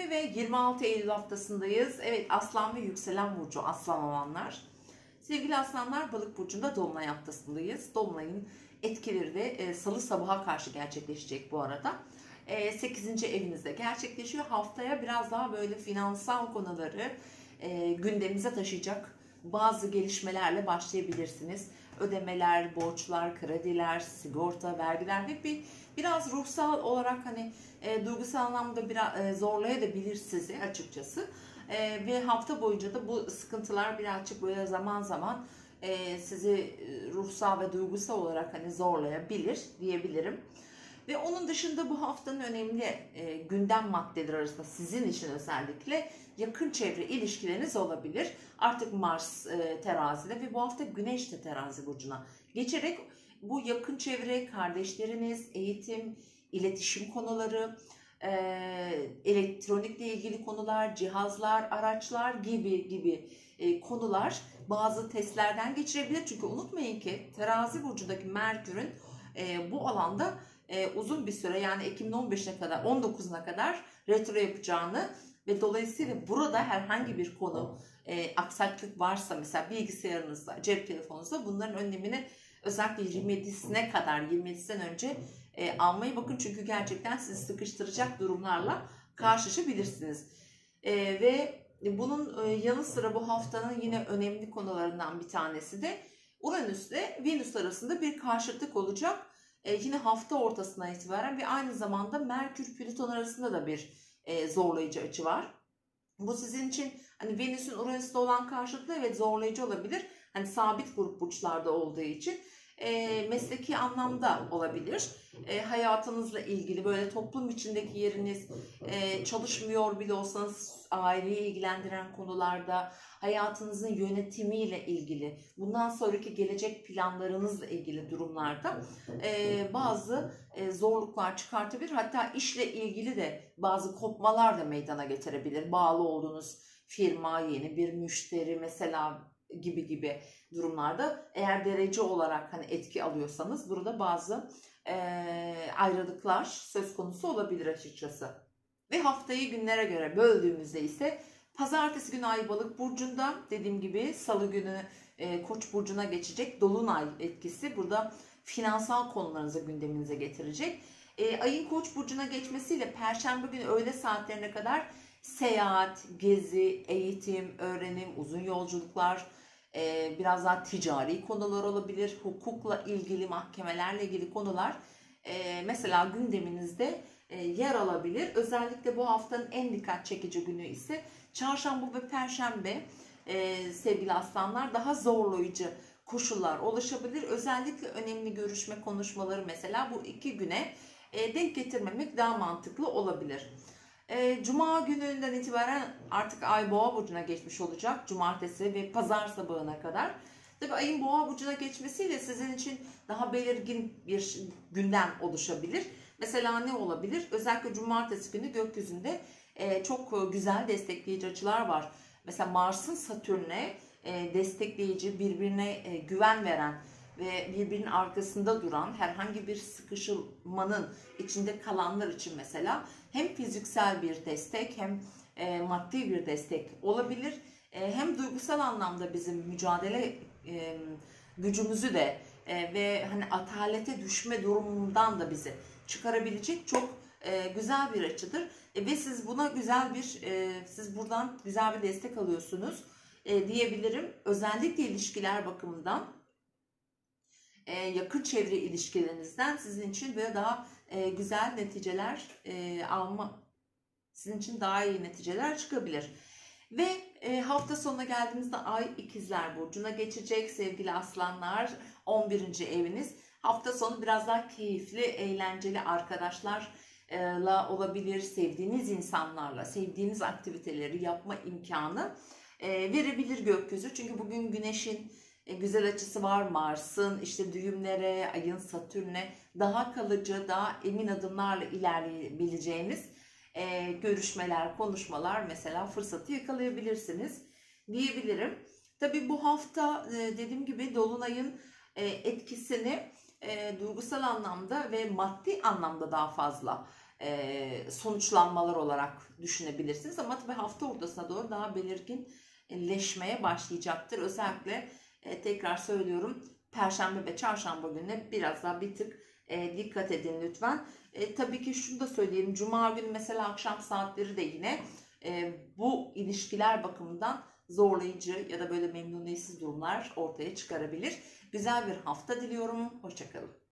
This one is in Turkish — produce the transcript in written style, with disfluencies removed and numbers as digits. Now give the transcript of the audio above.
20 ve 26 Eylül haftasındayız. Evet, Aslan ve yükselen burcu Aslan olanlar. Sevgili Aslanlar, Balık burcunda Dolunay haftasındayız. Dolunay'ın etkileri de Salı sabaha karşı gerçekleşecek bu arada. 8. evinizde gerçekleşiyor. Haftaya biraz daha böyle finansal konuları gündemimize taşıyacak bazı gelişmelerle başlayabilirsiniz. Ödemeler, borçlar, krediler, sigorta, vergiler ve biraz ruhsal olarak duygusal anlamda biraz zorlayabilir sizi açıkçası. Ve hafta boyunca da bu sıkıntılar birazcık böyle zaman zaman sizi ruhsal ve duygusal olarak zorlayabilir diyebilirim. Ve onun dışında bu haftanın önemli gündem maddeleri arasında sizin için özellikle yakın çevre ilişkileriniz olabilir. Artık Mars terazide ve bu hafta Güneş de terazi burcuna geçerek bu yakın çevre, kardeşleriniz, eğitim, iletişim konuları, elektronikle ilgili konular, cihazlar, araçlar gibi konular bazı testlerden geçirebilir. Çünkü unutmayın ki terazi burcundaki Merkür'ün bu alanda uzun bir süre, yani Ekim'in 15'ine kadar 19'una kadar retro yapacağını ve dolayısıyla burada herhangi bir konu aksaklık varsa, mesela bilgisayarınızda, cep telefonunuzda, bunların önlemini özellikle 27'sine kadar, 27'sinden önce almayı bakın. Çünkü gerçekten sizi sıkıştıracak durumlarla karşılaşabilirsiniz. Ve bunun yanı sıra bu haftanın yine önemli konularından bir tanesi de Uranüs ile Venüs arasında bir karşıtlık olacak. Yine hafta ortasından itibaren ve aynı zamanda Merkür-Plüton arasında da bir zorlayıcı açı var. Bu sizin için Venüs'ün Uranüs'te olan karşıtlığı evet zorlayıcı olabilir. Sabit grup burçlarda olduğu için mesleki anlamda olabilir. Hayatınızla ilgili böyle toplum içindeki yeriniz, çalışmıyor bile olsanız aileyi ilgilendiren konularda, hayatınızın yönetimiyle ilgili, bundan sonraki gelecek planlarınızla ilgili durumlarda bazı zorluklar çıkartabilir. Hatta işle ilgili de bazı kopmalar da meydana getirebilir. Bağlı olduğunuz firma, yeni bir müşteri mesela gibi durumlarda, eğer derece olarak etki alıyorsanız burada bazı ayrılıklar söz konusu olabilir açıkçası. Ve haftayı günlere göre böldüğümüzde ise pazartesi günü Ay Balık burcunda, dediğim gibi salı günü Koç burcuna geçecek dolunay etkisi burada finansal konularınızı gündeminize getirecek. Ayın Koç burcuna geçmesiyle perşembe günü öğle saatlerine kadar seyahat, gezi, eğitim, öğrenim, uzun yolculuklar, biraz daha ticari konular olabilir. Hukukla ilgili, mahkemelerle ilgili konular mesela gündeminizde yer alabilir. Özellikle bu haftanın en dikkat çekici günü ise çarşamba ve perşembe sevgili aslanlar, daha zorlayıcı koşullar oluşabilir. Özellikle önemli görüşme, konuşmaları mesela bu iki güne denk getirmemek daha mantıklı olabilir. Cuma gününden itibaren artık Ay Boğa burcuna geçmiş olacak. Cumartesi ve pazar sabahına kadar. Tabii ayın Boğa burcuna geçmesiyle sizin için daha belirgin bir gündem oluşabilir. Mesela ne olabilir? Özellikle cumartesi günü gökyüzünde çok güzel destekleyici açılar var. Mesela Mars'ın Satürn'e destekleyici, birbirine güven veren ve birbirinin arkasında duran, herhangi bir sıkışılmanın içinde kalanlar için mesela hem fiziksel bir destek hem maddi bir destek olabilir. Hem duygusal anlamda bizim mücadele gücümüzü de ve atalete düşme durumundan da bizi çıkarabilecek çok güzel bir açıdır. Ve siz buna siz buradan güzel bir destek alıyorsunuz diyebilirim. Özellikle ilişkiler bakımından, yakın çevre ilişkilerinizden sizin için böyle daha güzel neticeler sizin için daha iyi neticeler çıkabilir. Ve hafta sonuna geldiğimizde Ay İkizler burcuna geçecek sevgili aslanlar, 11. eviniz. Hafta sonu biraz daha keyifli, eğlenceli arkadaşlarla olabilir, sevdiğiniz insanlarla, sevdiğiniz aktiviteleri yapma imkanı verebilir gökyüzü. Çünkü bugün Güneş'in güzel açısı var, Mars'ın işte düğümlere, Ay'ın Satürn'e daha kalıcı, daha emin adımlarla ilerleyebileceğiniz görüşmeler, konuşmalar mesela fırsatı yakalayabilirsiniz diyebilirim. Tabii bu hafta dediğim gibi Dolunay'ın etkisini duygusal anlamda ve maddi anlamda daha fazla sonuçlanmalar olarak düşünebilirsiniz. Ama tabii hafta ortasına doğru daha belirginleşmeye başlayacaktır. Özellikle tekrar söylüyorum, Perşembe ve Çarşamba gününe biraz daha bir tık dikkat edin lütfen. Tabii ki şunu da söyleyeyim. Cuma günü mesela akşam saatleri de yine bu ilişkiler bakımından zorlayıcı ya da böyle memnuniyetsiz durumlar ortaya çıkarabilir. Güzel bir hafta diliyorum. Hoşça kalın.